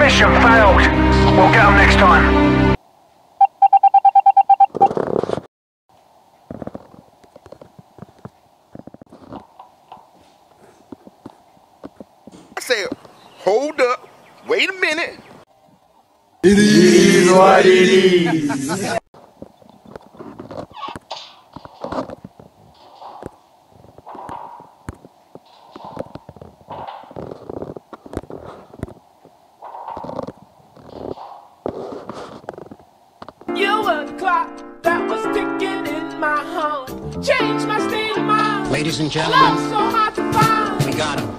Mission failed. We'll get them next time. I said, hold up, wait a minute. It is what it is. You were the clock that was ticking in my home. Changed my state of mind. Ladies and gentlemen, Love so hard to find. we got him.